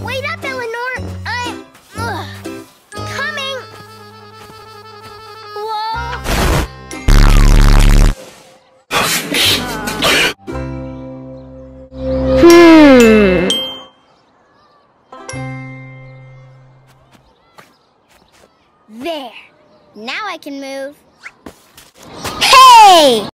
Wait up, Elinor. I'm coming. Whoa. There. Now I can move. Hey!